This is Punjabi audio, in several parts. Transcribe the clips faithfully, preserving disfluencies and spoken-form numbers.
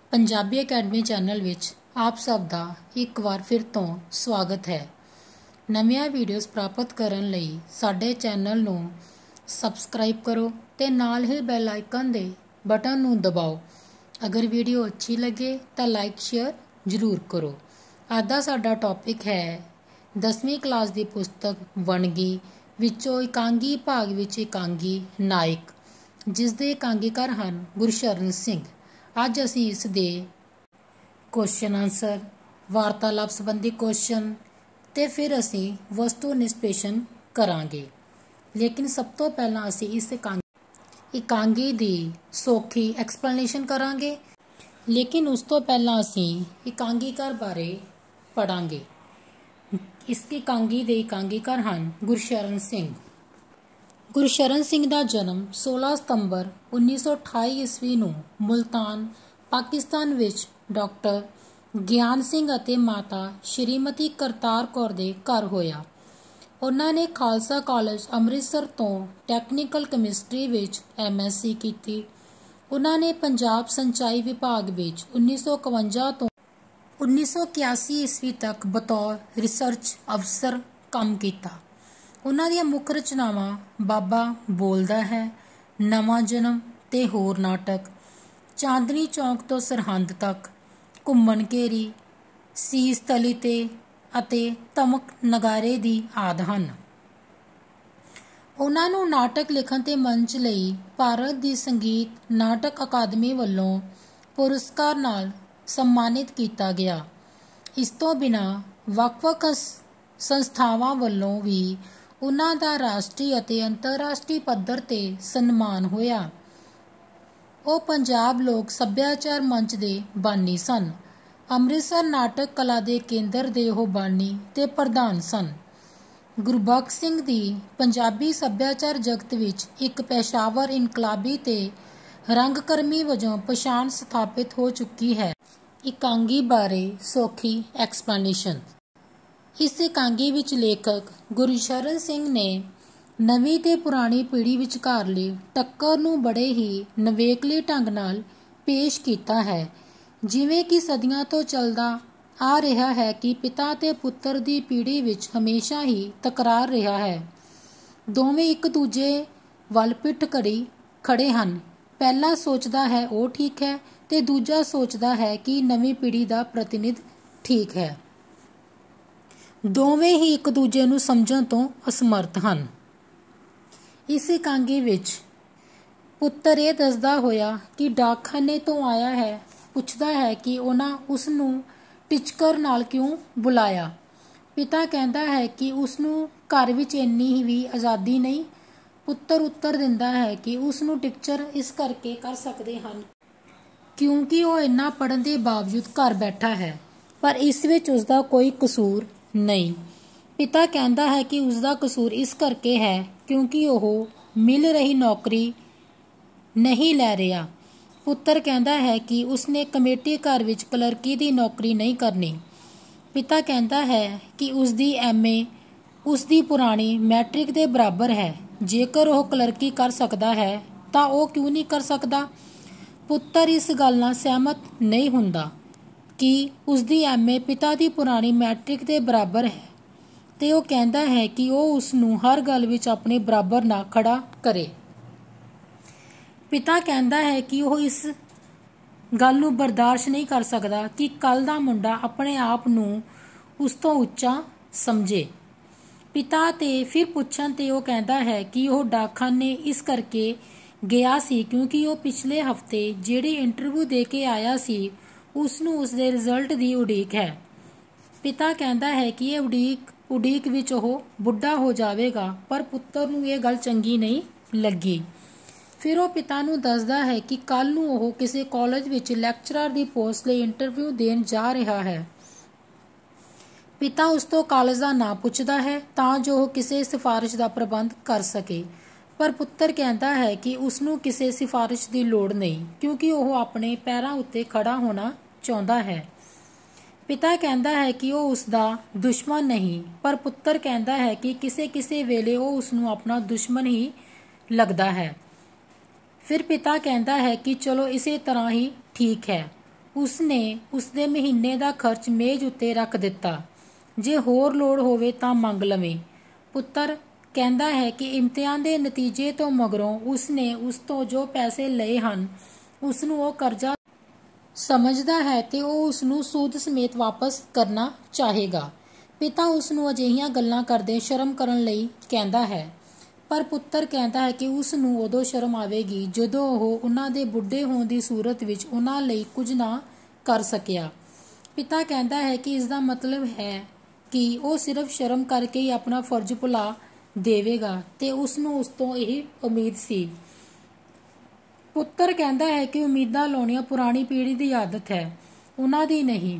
ਪੰਜਾਬੀ ਅਕੈਡਮੀ ਚੈਨਲ ਵਿੱਚ ਆਪ ਸਭ ਦਾ ਇੱਕ ਵਾਰ ਫਿਰ ਤੋਂ ਸਵਾਗਤ ਹੈ। ਨਵੀਆਂ ਵੀਡੀਓਜ਼ ਪ੍ਰਾਪਤ ਕਰਨ ਲਈ ਸਾਡੇ ਚੈਨਲ ਨੂੰ ਸਬਸਕ੍ਰਾਈਬ ਕਰੋ ਤੇ ਨਾਲ ਹੀ ਬੈਲ ਆਈਕਨ ਦੇ ਬਟਨ ਨੂੰ ਦਬਾਓ। ਅਗਰ ਵੀਡੀਓ ਅੱਛੀ ਲੱਗੇ ਤਾਂ ਲਾਈਕ ਸ਼ੇਅਰ ਜ਼ਰੂਰ ਕਰੋ। ਅੱਜ ਦਾ ਸਾਡਾ ਟੌਪਿਕ ਹੈ ਦਸਵੀਂ ਕਲਾਸ ਦੀ ਪੁਸਤਕ ਵੰਨਗੀ ਵਿੱਚੋਂ ਇਕਾਂਗੀ ਭਾਗ ਵਿੱਚ ਇਕਾਂਗੀ ਨਾਇਕ, ਜਿਸ ਦੇ ਇਕਾਂਗੀਕਾਰ ਹਨ ਗੁਰਸ਼ਰਨ ਸਿੰਘ। ਅੱਜ ਅਸੀਂ ਇਸ ਦੇ ਕੁਐਸਚਨ ਆਨਸਰ, ਵਾਰਤਾਲਾਪ ਸੰਬੰਧੀ ਕੁਐਸਚਨ ਤੇ ਫਿਰ ਅਸੀਂ ਵਸਤੂ ਨਿਸ਼ਪੇਸ਼ਣ ਕਰਾਂਗੇ। ਲੇਕਿਨ ਸਭ ਤੋਂ ਪਹਿਲਾਂ ਅਸੀਂ ਇਸ ਇਕਾਂਗੀ ਇਕਾਂਗੀ ਦੀ ਸੌਖੀ ਐਕਸਪਲੇਨੇਸ਼ਨ ਕਰਾਂਗੇ। ਲੇਕਿਨ ਉਸ ਤੋਂ ਪਹਿਲਾਂ ਅਸੀਂ ਇਕਾਂਗੀਕਾਰ ਬਾਰੇ ਪੜਾਂਗੇ। ਇਸ ਇਕਾਂਗੀ ਦੇ ਇਕਾਂਗੀਕਾਰ ਹਨ ਗੁਰਸ਼ਰਨ ਸਿੰਘ। ਗੁਰਸ਼ਰਨ ਸਿੰਘ ਦਾ ਜਨਮ ਸੋਲਾਂ ਸਤੰਬਰ ਉੱਨੀ ਸੌ ਅਠਾਈ ਈਸਵੀ ਨੂੰ ਮੁਲਤਾਨ, ਪਾਕਿਸਤਾਨ ਵਿੱਚ ਡਾਕਟਰ ਗਿਆਨ ਸਿੰਘ ਅਤੇ ਮਾਤਾ ਸ਼੍ਰੀਮਤੀ ਕਰਤਾਰ ਕੌਰ ਦੇ ਘਰ ਹੋਇਆ। ਉਹਨਾਂ ਨੇ ਖਾਲਸਾ ਕਾਲਜ ਅੰਮ੍ਰਿਤਸਰ ਤੋਂ ਟੈਕਨੀਕਲ ਕੈਮਿਸਟਰੀ ਵਿੱਚ ਐਮ ਐਸ ਸੀ ਕੀਤੀ। ਉਹਨਾਂ ਨੇ ਪੰਜਾਬ ਸਿੰਚਾਈ ਵਿਭਾਗ ਵਿੱਚ ਉੱਨੀ ਸੌ ਇਕਵੰਜਾ ਤੋਂ ਉੱਨੀ ਸੌ ਇਕਿਆਸੀ ਈਸਵੀ ਤੱਕ ਬਤੌਰ ਰਿਸਰਚ ਅਫਸਰ ਕੰਮ ਕੀਤਾ। ਉਹਨਾਂ ਦੀਆਂ ਮੁੱਖ ਰਚਨਾਵਾਂ ਬਾਬਾ ਬੋਲਦਾ ਹੈ, ਨਵਾਂ ਜਨਮ ਤੇ ਹੋਰ ਨਾਟਕ, ਚਾਂਦਨੀ ਚੌਂਕ ਤੋਂ ਸਰਹੰਦ ਤੱਕ, ਘੁੰਮਣ ਘੇਰੀ, ਸੀਸ ਤਲੀ ਤੇ ਅਤੇ ਧਮਕ ਨਗਾਰੇ ਦੀ ਆਦਿ ਹਨ। ਉਹਨਾਂ ਨੂੰ ਨਾਟਕ ਲਿਖਣ ਤੇ ਮੰਚ ਲਈ ਭਾਰਤ ਦੀ ਸੰਗੀਤ ਨਾਟਕ ਅਕਾਦਮੀ ਵੱਲੋਂ ਪੁਰਸਕਾਰ ਨਾਲ ਸਨਮਾਨਿਤ ਕੀਤਾ ਗਿਆ। ਇਸ ਤੋਂ ਬਿਨਾਂ ਵੱਖ-ਵੱਖ ਸੰਸਥਾਵਾਂ ਵੱਲੋਂ ਵੀ ਉਹਨਾਂ ਦਾ ਰਾਸ਼ਟਰੀ ਅਤੇ ਅੰਤਰਰਾਸ਼ਟਰੀ ਪੱਧਰ ਤੇ ਸਨਮਾਨ ਹੋਇਆ। ਉਹ ਪੰਜਾਬ ਲੋਕ ਸੱਭਿਆਚਾਰ ਮੰਚ ਦੇ ਬਾਨੀ ਸਨ। ਅੰਮ੍ਰਿਤਸਰ ਨਾਟਕ ਕਲਾ ਦੇ ਕੇਂਦਰ ਦੇ ਉਹ ਬਾਨੀ ਤੇ ਪ੍ਰਧਾਨ ਸਨ। ਗੁਰਬਖਸ਼ ਸਿੰਘ ਦੀ ਪੰਜਾਬੀ ਸੱਭਿਆਚਾਰ ਜਗਤ ਵਿੱਚ ਇੱਕ ਪੇਸ਼ਾਵਰ ਇਨਕਲਾਬੀ ਤੇ ਰੰਗਕਰਮੀ ਵਜੋਂ ਪਛਾਣ ਸਥਾਪਿਤ ਹੋ ਚੁੱਕੀ ਹੈ। ਇਕਾਂਗੀ ਬਾਰੇ ਸੌਖੀ ਐਕਸਪਲੇਨੇਸ਼ਨ। ਇਸ ਇਕਾਂਗੀ ਵਿੱਚ ਲੇਖਕ ਗੁਰਸ਼ਰਨ ਸਿੰਘ ਨੇ ਨਵੀਂ ਤੇ ਪੁਰਾਣੀ ਪੀੜ੍ਹੀ ਵਿਚਕਾਰਲੀ ਟੱਕਰ ਨੂੰ ਬੜੇ ਹੀ ਨਿਵੇਕਲੇ ਢੰਗ ਨਾਲ ਪੇਸ਼ ਕੀਤਾ ਹੈ। ਜਿਵੇਂ ਕਿ ਸਦੀਆਂ ਤੋਂ ਚੱਲਦਾ ਆ ਰਿਹਾ ਹੈ ਕਿ ਪਿਤਾ ਤੇ ਪੁੱਤਰ ਦੀ ਪੀੜ੍ਹੀ ਵਿੱਚ ਹਮੇਸ਼ਾ ਹੀ ਤਕਰਾਰ ਰਿਹਾ ਹੈ। ਦੋਵੇਂ ਇੱਕ ਦੂਜੇ ਵੱਲ ਪਿੱਠ ਕਰੀ ਖੜੇ ਹਨ। ਪਹਿਲਾ ਸੋਚਦਾ ਹੈ ਉਹ ਠੀਕ ਹੈ ਤੇ ਦੂਜਾ ਸੋਚਦਾ ਹੈ ਕਿ ਨਵੀਂ ਪੀੜ੍ਹੀ ਦਾ ਪ੍ਰਤੀਨਿਧ ਠੀਕ ਹੈ। ਦੋਵੇਂ ਹੀ ਇੱਕ ਦੂਜੇ ਨੂੰ ਸਮਝਣ ਤੋਂ ਅਸਮਰਥ ਹਨ। ਇਸ ਇਕਾਂਗੀ ਵਿੱਚ ਪੁੱਤਰ ਇਹ ਦੱਸਦਾ ਹੋਇਆ ਕਿ ਡਾਕਖਾਨੇ ਤੋਂ ਆਇਆ ਹੈ ਪੁੱਛਦਾ ਹੈ ਕਿ ਉਹਨਾਂ ਉਸ ਨੂੰ ਟਿਚਕਰ ਨਾਲ ਕਿਉਂ ਬੁਲਾਇਆ। ਪਿਤਾ ਕਹਿੰਦਾ ਹੈ ਕਿ ਉਸ ਨੂੰ ਘਰ ਵਿੱਚ ਇੰਨੀ ਵੀ ਆਜ਼ਾਦੀ ਨਹੀਂ। ਪੁੱਤਰ ਉੱਤਰ ਦਿੰਦਾ ਹੈ ਕਿ ਉਸ ਨੂੰ ਟਿਚਕਰ ਇਸ ਕਰਕੇ ਕਰ ਸਕਦੇ ਹਨ ਕਿਉਂਕਿ ਉਹ ਇੰਨਾ ਪੜ੍ਹਨ ਦੇ ਬਾਵਜੂਦ ਘਰ ਬੈਠਾ ਹੈ, ਪਰ ਇਸ ਵਿੱਚ ਉਸਦਾ ਕੋਈ ਕਸੂਰ ਨਹੀਂ। ਪਿਤਾ ਕਹਿੰਦਾ ਹੈ ਕਿ ਉਸਦਾ ਕਸੂਰ ਇਸ ਕਰਕੇ ਹੈ ਕਿਉਂਕਿ ਉਹ ਮਿਲ ਰਹੀ ਨੌਕਰੀ ਨਹੀਂ ਲੈ ਰਿਹਾ। ਪੁੱਤਰ ਕਹਿੰਦਾ ਹੈ ਕਿ ਉਸਨੇ ਕਮੇਟੀ ਘਰ ਵਿੱਚ ਕਲਰਕੀ ਦੀ ਨੌਕਰੀ ਨਹੀਂ ਕਰਨੀ। ਪਿਤਾ ਕਹਿੰਦਾ ਹੈ ਕਿ ਉਸਦੀ ਐਮ ਏ ਉਸਦੀ ਪੁਰਾਣੀ ਮੈਟ੍ਰਿਕ ਦੇ ਬਰਾਬਰ ਹੈ। ਜੇਕਰ ਉਹ ਕਲਰਕੀ ਕਰ ਸਕਦਾ ਹੈ ਤਾਂ ਉਹ ਕਿਉਂ ਨਹੀਂ ਕਰ ਸਕਦਾ। ਪੁੱਤਰ ਇਸ ਗੱਲ ਨਾਲ ਸਹਿਮਤ ਨਹੀਂ ਹੁੰਦਾ ਕਿ ਉਸਦੀ ਐਮ ਏ ਪਿਤਾ ਦੀ ਪੁਰਾਣੀ ਮੈਟ੍ਰਿਕ ਦੇ ਬਰਾਬਰ ਹੈ ਤੇ ਉਹ ਕਹਿੰਦਾ ਹੈ ਕਿ ਉਹ ਉਸ ਨੂੰ ਹਰ ਗੱਲ ਵਿੱਚ ਆਪਣੇ ਬਰਾਬਰ ਨਾਲ ਖੜਾ ਕਰੇ। ਪਿਤਾ ਕਹਿੰਦਾ ਹੈ ਕਿ ਉਹ ਇਸ ਗੱਲ ਨੂੰ ਬਰਦਾਸ਼ਤ ਨਹੀਂ ਕਰ ਸਕਦਾ ਕਿ ਕੱਲ੍ਹ ਦਾ ਮੁੰਡਾ ਆਪਣੇ ਆਪ ਨੂੰ ਉਸ ਤੋਂ ਉੱਚਾ ਸਮਝੇ। ਪਿਤਾ ਤੇ ਫਿਰ ਪੁੱਛਣ ਤੇ ਉਹ ਕਹਿੰਦਾ ਹੈ ਕਿ ਉਹ ਡਾਕਖਾਨੇ ਇਸ ਕਰਕੇ ਗਿਆ ਸੀ ਕਿਉਂਕਿ ਉਹ ਪਿਛਲੇ ਹਫ਼ਤੇ ਜਿਹੜੀ ਇੰਟਰਵਿਊ ਦੇ ਕੇ ਆਇਆ ਸੀ ਉਸ ਨੂੰ ਉਸਦੇ ਰਿਜ਼ਲਟ ਦੀ ਉਡੀਕ ਹੈ। ਪਿਤਾ ਕਹਿੰਦਾ ਹੈ ਕਿ ਇਹ ਉਡੀਕ ਉਡੀਕ ਵਿੱਚ ਉਹ ਬੁੱਢਾ ਹੋ ਜਾਵੇਗਾ, ਪਰ ਪੁੱਤਰ ਨੂੰ ਇਹ ਗੱਲ ਚੰਗੀ ਨਹੀਂ ਲੱਗੀ। ਫਿਰ ਉਹ ਪਿਤਾ ਨੂੰ ਦੱਸਦਾ ਹੈ ਕਿ ਕੱਲ੍ਹ ਨੂੰ ਉਹ ਕਿਸੇ ਕਾਲਜ ਵਿੱਚ ਲੈਕਚਰਰ ਦੀ ਪੋਸਟ ਲਈ ਇੰਟਰਵਿਊ ਦੇਣ ਜਾ ਰਿਹਾ ਹੈ। ਪਿਤਾ ਉਸ ਤੋਂ ਕਾਲਜ ਦਾ ਨਾਂ ਪੁੱਛਦਾ ਹੈ ਤਾਂ ਜੋ ਉਹ ਕਿਸੇ ਸਿਫਾਰਿਸ਼ ਦਾ ਪ੍ਰਬੰਧ ਕਰ ਸਕੇ, ਪਰ ਪੁੱਤਰ ਕਹਿੰਦਾ ਹੈ ਕਿ ਉਸ ਨੂੰ ਕਿਸੇ ਸਿਫਾਰਿਸ਼ ਦੀ ਲੋੜ ਨਹੀਂ ਕਿਉਂਕਿ ਉਹ ਆਪਣੇ ਪੈਰਾਂ ਉੱਤੇ ਖੜਾ ਹੋਣਾ ਚਾਹੁੰਦਾ ਹੈ। ਪਿਤਾ ਕਹਿੰਦਾ ਹੈ ਕਿ ਉਹ ਉਸਦਾ ਦੁਸ਼ਮਣ ਨਹੀਂ, ਪਰ ਪੁੱਤਰ ਕਹਿੰਦਾ ਹੈ ਕਿ ਕਿਸੇ ਕਿਸੇ ਵੇਲੇ ਉਹ ਉਸ ਨੂੰ ਆਪਣਾ ਦੁਸ਼ਮਣ ਹੀ ਲੱਗਦਾ ਹੈ। ਫਿਰ ਪਿਤਾ ਕਹਿੰਦਾ ਹੈ ਕਿ ਚਲੋ ਇਸੇ ਤਰ੍ਹਾਂ ਹੀ ਠੀਕ ਹੈ। ਉਸਨੇ ਉਸਦੇ ਮਹੀਨੇ ਦਾ ਖਰਚ ਮੇਜ਼ ਉੱਤੇ ਰੱਖ ਦਿੱਤਾ। ਜੇ ਹੋਰ ਲੋੜ ਹੋਵੇ ਤਾਂ ਮੰਗ ਲਵੇਂ। ਪੁੱਤਰ ਕਹਿੰਦਾ ਹੈ ਕਿ ਇਮਤਿਹਾਨ ਦੇ ਨਤੀਜੇ ਤੋਂ ਮਗਰੋਂ ਉਸਨੇ ਉਸ ਤੋਂ ਜੋ ਪੈਸੇ ਲਏ ਹਨ ਉਸਨੂੰ ਉਹ ਕਰਜ਼ਾ ਸਮਝਦਾ ਹੈ ਤੇ ਉਹ ਉਸਨੂੰ ਸੂਦ ਸਮੇਤ ਵਾਪਸ ਕਰਨਾ ਚਾਹੇਗਾ। ਪਿਤਾ ਉਸਨੂੰ ਅਜਿਹੀਆਂ ਗੱਲਾਂ ਕਰਦੇ ਸ਼ਰਮ ਕਰਨ ਲਈ ਕਹਿੰਦਾ ਹੈ, ਪਰ ਪੁੱਤਰ ਕਹਿੰਦਾ ਹੈ ਕਿ ਉਸ ਨੂੰ ਉਦੋਂ ਸ਼ਰਮ ਆਵੇਗੀ ਜਦੋਂ ਉਹ ਉਹਨਾਂ ਦੇ ਬੁੱਢੇ ਹੋਣ ਦੀ ਸੂਰਤ ਵਿੱਚ ਉਹਨਾਂ ਲਈ ਕੁਝ ਨਾ ਕਰ ਸਕਿਆ। ਪਿਤਾ ਕਹਿੰਦਾ ਹੈ ਕਿ ਇਸ ਦਾ ਮਤਲਬ ਹੈ ਕਿ ਉਹ ਸਿਰਫ ਸ਼ਰਮ ਕਰਕੇ ਹੀ ਆਪਣਾ ਫਰਜ਼ ਭੁਲਾ ਦੇਵੇਗਾ ਤੇ ਉਸ ਨੂੰ ਉਸ ਤੋਂ ਇਹ ਉਮੀਦ ਸੀ। ਪੁੱਤਰ ਕਹਿੰਦਾ ਹੈ ਕਿ ਉਮੀਦਾਂ ਲਾਉਣੀਆਂ ਪੁਰਾਣੀ ਪੀੜ੍ਹੀ ਦੀ ਆਦਤ ਹੈ, ਉਹਨਾਂ ਦੀ ਨਹੀਂ।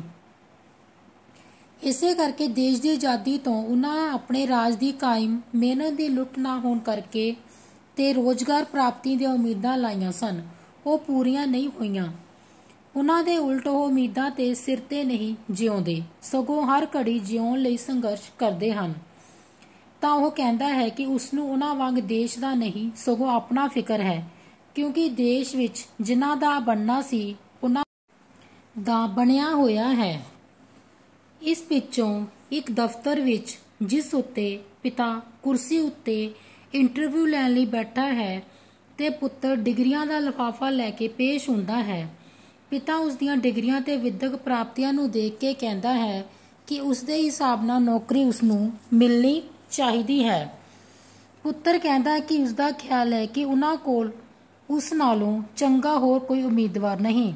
ਇਸੇ ਕਰਕੇ ਦੇਸ਼ ਦੀ ਆਜ਼ਾਦੀ ਤੋਂ ਉਹਨਾਂ ਆਪਣੇ ਰਾਜ ਦੀ ਕਾਇਮ ਮਿਹਨਤ ਦੀ ਲੁੱਟ ਨਾ ਹੋਣ ਕਰਕੇ ਤੇ ਰੋਜ਼ਗਾਰ ਪ੍ਰਾਪਤੀ ਦੀਆਂ ਉਮੀਦਾਂ ਲਾਈਆਂ ਸਨ, ਉਹ ਪੂਰੀਆਂ ਨਹੀਂ ਹੋਈਆਂ। ਉਹਨਾਂ ਦੇ ਉਲਟ ਉਹ ਉਮੀਦਾਂ ਤੇ ਸਿਰ ਤੇ ਨਹੀਂ ਜਿਉਂਦੇ, ਸਗੋਂ ਹਰ ਘੜੀ ਜਿਉਣ ਲਈ ਸੰਘਰਸ਼ ਕਰਦੇ ਹਨ। ਤਾਂ ਉਹ ਕਹਿੰਦਾ ਹੈ ਕਿ ਉਸਨੂੰ ਉਹਨਾਂ ਵਾਂਗ ਦੇਸ਼ ਦਾ ਨਹੀਂ ਸਗੋਂ ਆਪਣਾ ਫਿਕਰ ਹੈ, ਕਿਉਂਕਿ ਦੇਸ਼ ਵਿੱਚ ਜਿਨ੍ਹਾਂ ਦਾ ਬਣਨਾ ਸੀ ਉਹਨਾਂ ਦਾ ਬਣਿਆ ਹੋਇਆ ਹੈ। ਇਸ ਪਿੱਛੋਂ ਇੱਕ ਦਫ਼ਤਰ ਵਿੱਚ ਜਿਸ ਉੱਤੇ ਪਿਤਾ ਕੁਰਸੀ ਉੱਤੇ ਇੰਟਰਵਿਊ ਲੈਣ ਲਈ ਬੈਠਾ ਹੈ ਤੇ ਪੁੱਤਰ ਡਿਗਰੀਆਂ ਦਾ ਲਿਫਾਫਾ ਲੈ ਕੇ ਪੇਸ਼ ਹੁੰਦਾ ਹੈ। ਪਿਤਾ ਉਸ ਦੀਆਂ ਡਿਗਰੀਆਂ ਤੇ ਵਿਦਿਅਕ ਪ੍ਰਾਪਤੀਆਂ ਨੂੰ ਦੇਖ ਕੇ ਕਹਿੰਦਾ ਹੈ ਕਿ ਉਸਦੇ ਹਿਸਾਬ ਨਾਲ ਨੌਕਰੀ ਉਸਨੂੰ ਮਿਲਣੀ ਚਾਹੀਦੀ ਹੈ। ਪੁੱਤਰ ਕਹਿੰਦਾ ਹੈ ਕਿ ਉਸਦਾ ਖਿਆਲ ਹੈ ਕਿ ਉਹਨਾਂ ਕੋਲ ਉਸ ਨਾਲੋਂ ਚੰਗਾ ਹੋਰ ਕੋਈ ਉਮੀਦਵਾਰ ਨਹੀਂ।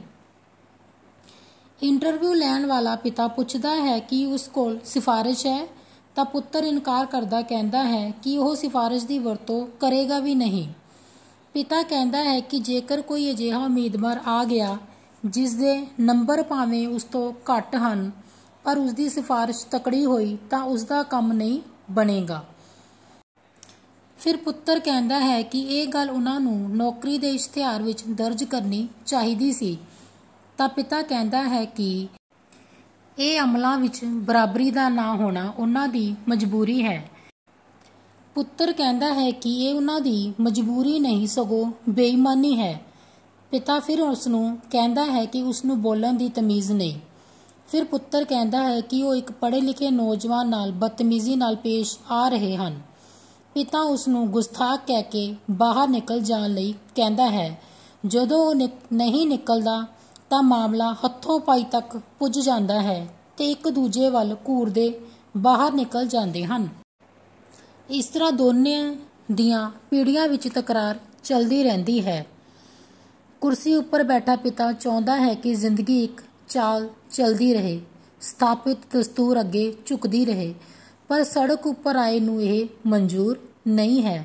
ਇੰਟਰਵਿਊ ਲੈਣ ਵਾਲਾ ਪਿਤਾ ਪੁੱਛਦਾ ਹੈ ਕਿ ਉਸ ਕੋਲ ਸਿਫਾਰਿਸ਼ ਹੈ ਤਾਂ ਪੁੱਤਰ ਇਨਕਾਰ ਕਰਦਾ ਕਹਿੰਦਾ ਹੈ ਕਿ ਉਹ ਸਿਫਾਰਿਸ਼ ਦੀ ਵਰਤੋਂ ਕਰੇਗਾ ਵੀ ਨਹੀਂ। ਪਿਤਾ ਕਹਿੰਦਾ ਹੈ ਕਿ ਜੇਕਰ ਕੋਈ ਅਜਿਹਾ ਉਮੀਦਵਾਰ ਆ ਗਿਆ ਜਿਸ ਦੇ ਨੰਬਰ ਭਾਵੇਂ ਉਸ ਤੋਂ ਘੱਟ ਹਨ ਪਰ ਉਸਦੀ ਸਿਫਾਰਿਸ਼ ਤਕੜੀ ਹੋਈ ਤਾਂ ਉਸਦਾ ਕੰਮ ਨਹੀਂ ਬਣੇਗਾ। ਫਿਰ ਪੁੱਤਰ ਕਹਿੰਦਾ ਹੈ ਕਿ ਇਹ ਗੱਲ ਉਹਨਾਂ ਨੂੰ ਨੌਕਰੀ ਦੇ ਇਸ਼ਤਿਹਾਰ ਵਿੱਚ ਦਰਜ ਕਰਨੀ ਚਾਹੀਦੀ ਸੀ। ਤਾਂ ਪਿਤਾ ਕਹਿੰਦਾ ਹੈ ਕਿ ਇਹ ਅਮਲਾਂ ਵਿੱਚ ਬਰਾਬਰੀ ਦਾ ਨਾ ਹੋਣਾ ਉਹਨਾਂ ਦੀ ਮਜਬੂਰੀ ਹੈ। ਪੁੱਤਰ ਕਹਿੰਦਾ ਹੈ ਕਿ ਇਹ ਉਹਨਾਂ ਦੀ ਮਜਬੂਰੀ ਨਹੀਂ ਸਗੋਂ ਬੇਈਮਾਨੀ ਹੈ। ਪਿਤਾ ਫਿਰ ਉਸਨੂੰ ਕਹਿੰਦਾ ਹੈ ਕਿ ਉਸਨੂੰ ਬੋਲਣ ਦੀ ਤਮੀਜ਼ ਨਹੀਂ। ਫਿਰ ਪੁੱਤਰ ਕਹਿੰਦਾ ਹੈ ਕਿ ਉਹ ਇੱਕ ਪੜ੍ਹੇ ਲਿਖੇ ਨੌਜਵਾਨ ਨਾਲ ਬਦਤਮੀਜ਼ੀ ਨਾਲ ਪੇਸ਼ ਆ ਰਹੇ ਹਨ। ਪਿਤਾ ਉਸਨੂੰ ਗੁਸਤਾਖ ਕਹਿ ਕੇ ਬਾਹਰ ਨਿਕਲ ਜਾਣ ਲਈ ਕਹਿੰਦਾ ਹੈ। ਜਦੋਂ ਉਹ ਨਹੀਂ ਨਿਕਲਦਾ ਤਾਂ ਮਾਮਲਾ ਹੱਥੋਂ ਪਾਈ ਤੱਕ ਪੁੱਜ ਜਾਂਦਾ ਹੈ ਤੇ ਇੱਕ ਦੂਜੇ ਵੱਲ ਘੂਰਦੇ ਬਾਹਰ ਨਿਕਲ ਜਾਂਦੇ ਹਨ। ਇਸ ਤਰ੍ਹਾਂ ਦੋਨਾਂ ਦੀਆਂ ਪੀੜ੍ਹੀਆਂ ਵਿੱਚ ਤਕਰਾਰ ਚੱਲਦੀ ਰਹਿੰਦੀ ਹੈ। ਕੁਰਸੀ ਉੱਪਰ ਬੈਠਾ ਪਿਤਾ ਚਾਹੁੰਦਾ ਹੈ ਕਿ ਜ਼ਿੰਦਗੀ ਇੱਕ ਚਾਲ ਚੱਲਦੀ ਰਹੇ, ਸਥਾਪਿਤ ਦਸਤੂਰ ਅੱਗੇ ਝੁਕਦੀ ਰਹੇ, ਪਰ ਸੜਕ ਉੱਪਰ ਆਏ ਨੂੰ ਇਹ ਮਨਜ਼ੂਰ ਨਹੀਂ ਹੈ।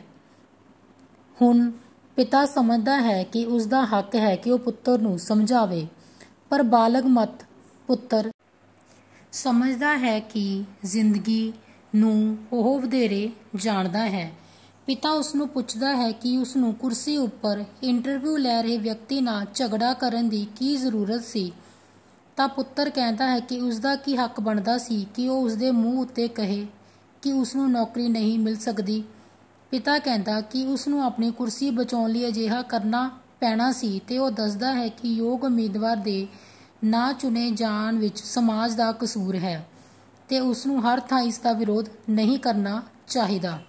ਹੁਣ ਪਿਤਾ ਸਮਝਦਾ ਹੈ ਕਿ ਉਸਦਾ ਹੱਕ ਹੈ ਕਿ ਉਹ ਪੁੱਤਰ ਨੂੰ ਸਮਝਾਵੇ, ਪਰ ਬਾਲਗ ਮਤ ਪੁੱਤਰ ਸਮਝਦਾ ਹੈ ਕਿ ਜ਼ਿੰਦਗੀ ਨੂੰ ਉਹ ਵਧੇਰੇ ਜਾਣਦਾ ਹੈ। ਪਿਤਾ ਉਸਨੂੰ ਪੁੱਛਦਾ ਹੈ ਕਿ ਉਸਨੂੰ ਕੁਰਸੀ ਉੱਪਰ ਇੰਟਰਵਿਊ ਲੈ ਰਹੇ ਵਿਅਕਤੀ ਨਾਲ ਝਗੜਾ ਕਰਨ ਦੀ ਕੀ ਜ਼ਰੂਰਤ ਸੀ। ਤਾਂ ਪੁੱਤਰ ਕਹਿੰਦਾ ਹੈ ਕਿ ਉਸਦਾ ਕੀ ਹੱਕ ਬਣਦਾ ਸੀ ਕਿ ਉਹ ਉਸਦੇ ਮੂੰਹ ਉੱਤੇ ਕਹੇ ਕਿ ਉਸਨੂੰ ਨੌਕਰੀ ਨਹੀਂ ਮਿਲ ਸਕਦੀ। ਪਿਤਾ ਕਹਿੰਦਾ ਕਿ ਉਸਨੂੰ ਆਪਣੀ ਕੁਰਸੀ ਬਚਾਉਣ ਲਈ ਅਜਿਹਾ ਕਰਨਾ ਪੈਣਾ ਸੀ ਤੇ ਉਹ ਦੱਸਦਾ ਹੈ ਕਿ ਯੋਗ ਉਮੀਦਵਾਰ ਦੇ ਨਾ ਚੁਣੇ ਜਾਣ ਵਿੱਚ ਸਮਾਜ ਦਾ ਕਸੂਰ ਹੈ ਤੇ ਉਸਨੂੰ ਹਰ ਥਾਂ ਇਸ ਦਾ ਵਿਰੋਧ ਨਹੀਂ ਕਰਨਾ ਚਾਹੀਦਾ।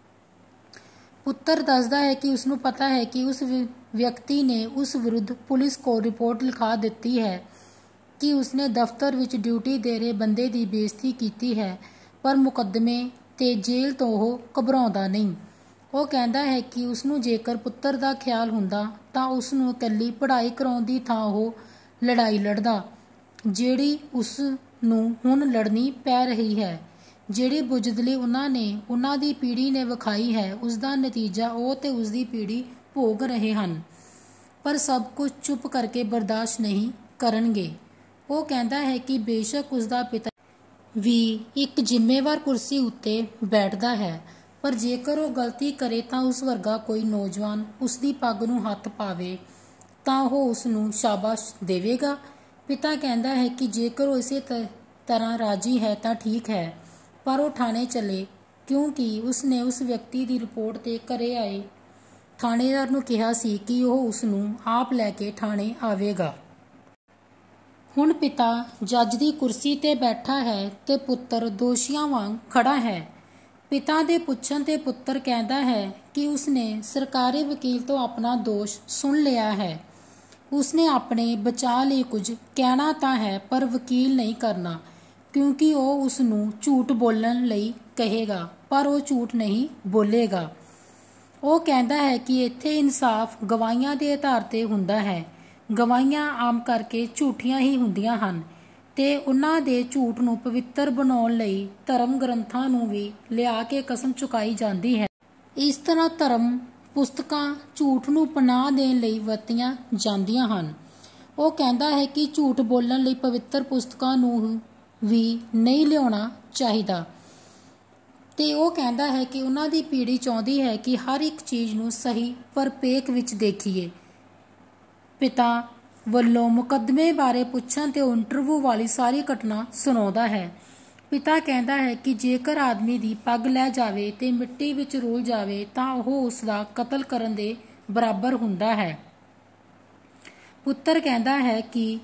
ਪੁੱਤਰ ਦੱਸਦਾ ਹੈ ਕਿ ਉਸਨੂੰ ਪਤਾ ਹੈ ਕਿ ਉਸ ਵਿਅਕਤੀ ਨੇ ਉਸ ਵਿਰੁੱਧ ਪੁਲਿਸ ਕੋਲ ਰਿਪੋਰਟ ਲਿਖਾ ਦਿੱਤੀ ਹੈ ਕਿ ਉਸਨੇ ਦਫ਼ਤਰ ਵਿੱਚ ਡਿਊਟੀ ਦੇ ਰਹੇ ਬੰਦੇ ਦੀ ਬੇਇੱਜ਼ਤੀ ਕੀਤੀ ਹੈ, ਪਰ ਮੁਕੱਦਮੇ ਤੇ ਜੇਲ੍ਹ ਤੋਂ ਉਹ ਘਬਰਾਉਂਦਾ ਨਹੀਂ। ਉਹ ਕਹਿੰਦਾ ਹੈ ਕਿ ਉਸਨੂੰ ਜੇਕਰ ਪੁੱਤਰ ਦਾ ਖਿਆਲ ਹੁੰਦਾ ਤਾਂ ਉਸਨੂੰ ਇਕੱਲੀ ਪੜ੍ਹਾਈ ਕਰਾਉਣ ਦੀ ਥਾਂ ਉਹ ਲੜਾਈ ਲੜਦਾ ਜਿਹੜੀ ਉਸ ਨੂੰ ਹੁਣ ਲੜਨੀ ਪੈ ਰਹੀ ਹੈ। ਜਿਹੜੀ ਬੁਜ਼ਦਿਲੀ ਉਹਨਾਂ ਨੇ ਉਹਨਾਂ ਦੀ ਪੀੜ੍ਹੀ ਨੇ ਵਿਖਾਈ ਹੈ ਉਸਦਾ ਨਤੀਜਾ ਉਹ ਤੇ ਉਸਦੀ ਪੀੜ੍ਹੀ ਭੋਗ ਰਹੇ ਹਨ, ਪਰ ਸਭ ਕੁਝ ਚੁੱਪ ਕਰਕੇ ਬਰਦਾਸ਼ਤ ਨਹੀਂ ਕਰਨਗੇ। ਉਹ ਕਹਿੰਦਾ ਹੈ ਕਿ ਬੇਸ਼ੱਕ ਉਸਦਾ ਪਿਤਾ ਵੀ ਇੱਕ ਜ਼ਿੰਮੇਵਾਰ ਕੁਰਸੀ ਉੱਤੇ ਬੈਠਦਾ ਹੈ, ਪਰ ਜੇਕਰ ਉਹ ਗਲਤੀ ਕਰੇ ਤਾਂ ਉਸ ਵਰਗਾ ਕੋਈ ਨੌਜਵਾਨ ਉਸਦੀ ਪੱਗ ਨੂੰ ਹੱਥ ਪਾਵੇ ਤਾਂ ਉਹ ਉਸਨੂੰ ਸ਼ਾਬਾਸ਼ ਦੇਵੇਗਾ। ਪਿਤਾ ਕਹਿੰਦਾ ਹੈ ਕਿ ਜੇਕਰ ਉਹ ਇਸੇ ਤਰ੍ਹਾਂ ਰਾਜੀ ਹੈ ਤਾਂ ਠੀਕ ਹੈ, ਪਰ ਉਹ ਥਾਣੇ ਚਲੇ ਕਿਉਂਕਿ ਉਸਨੇ ਉਸ ਵਿਅਕਤੀ ਦੀ ਰਿਪੋਰਟ ਤੇ ਘਰੇ ਆਏ ਥਾਣੇਦਾਰ ਨੂੰ ਕਿਹਾ ਸੀ ਕਿ ਉਹ ਉਸਨੂੰ ਆਪ ਲੈ ਕੇ ਥਾਣੇ ਆਵੇਗਾ। ਹੁਣ ਪਿਤਾ ਜੱਜ ਦੀ ਕੁਰਸੀ ਤੇ ਬੈਠਾ ਹੈ ਤੇ ਪੁੱਤਰ ਦੋਸ਼ੀਆਂ ਵਾਂਗ ਖੜਾ ਹੈ। ਪਿਤਾ ਦੇ ਪੁੱਛਣ ਤੇ ਪੁੱਤਰ ਕਹਿੰਦਾ ਹੈ ਕਿ ਉਸਨੇ ਸਰਕਾਰੀ ਵਕੀਲ ਤੋਂ ਆਪਣਾ ਦੋਸ਼ ਸੁਣ ਲਿਆ ਹੈ। ਉਸਨੇ ਆਪਣੇ ਬਚਾਅ ਲਈ ਕੁਝ ਕਹਿਣਾ ਤਾਂ ਹੈ ਪਰ ਵਕੀਲ ਨਹੀਂ ਕਰਨਾ, ਕਿਉਂਕਿ ਉਹ ਉਸ ਨੂੰ ਝੂਠ ਬੋਲਣ ਲਈ ਕਹੇਗਾ, ਪਰ ਉਹ ਝੂਠ ਨਹੀਂ ਬੋਲੇਗਾ। ਉਹ ਕਹਿੰਦਾ ਹੈ ਕਿ ਇੱਥੇ ਇਨਸਾਫ ਗਵਾਹੀਆਂ ਦੇ ਆਧਾਰ ਤੇ ਹੁੰਦਾ ਹੈ। ਗਵਾਹੀਆਂ ਆਮ ਕਰਕੇ ਝੂਠੀਆਂ ਹੀ ਹੁੰਦੀਆਂ ਹਨ ਤੇ ਉਹਨਾਂ ਦੇ ਝੂਠ ਨੂੰ ਪਵਿੱਤਰ ਬਣਾਉਣ ਲਈ ਧਰਮ ਗ੍ਰੰਥਾਂ ਨੂੰ ਵੀ ਲਿਆ ਕੇ ਕਸਮ ਚੁਕਾਈ ਜਾਂਦੀ ਹੈ। ਇਸ ਤਰ੍ਹਾਂ ਧਰਮ ਪੁਸਤਕਾਂ ਝੂਠ ਨੂੰ ਪਨਾਹ ਦੇਣ ਲਈ ਵਰਤੀਆਂ ਜਾਂਦੀਆਂ ਹਨ। ਉਹ ਕਹਿੰਦਾ ਹੈ ਕਿ ਝੂਠ ਬੋਲਣ ਲਈ ਪਵਿੱਤਰ ਪੁਸਤਕਾਂ ਨੂੰ ਵੀ ਨਹੀਂ ਲਿਆਉਣਾ ਚਾਹੀਦਾ ਤੇ ਉਹ ਕਹਿੰਦਾ ਹੈ ਕਿ ਉਹਨਾਂ ਦੀ ਪੀੜ੍ਹੀ ਚਾਹੁੰਦੀ ਹੈ ਕਿ ਹਰ ਇੱਕ ਚੀਜ਼ ਨੂੰ ਸਹੀ ਪਰਿਪੇਖ ਵਿੱਚ ਦੇਖੀਏ। ਪਿਤਾ ਵੱਲੋਂ ਮੁਕੱਦਮੇ ਬਾਰੇ ਪੁੱਛਣ ਤੇ ਉਹ ਇੰਟਰਵਿਊ ਵਾਲੀ ਸਾਰੀ ਘਟਨਾ ਸੁਣਾਉਂਦਾ ਹੈ। ਪਿਤਾ ਕਹਿੰਦਾ ਹੈ ਕਿ ਜੇਕਰ ਆਦਮੀ ਦੀ ਪੱਗ ਲੈ ਜਾਵੇ ਤੇ ਮਿੱਟੀ ਵਿੱਚ ਰੁਲ ਜਾਵੇ ਤਾਂ ਉਹ ਉਸ ਦਾ ਕਤਲ ਕਰਨ ਦੇ ਬਰਾਬਰ ਹੁੰਦਾ ਹੈ। ਪੁੱਤਰ ਕਹਿੰਦਾ ਹੈ ਕਿ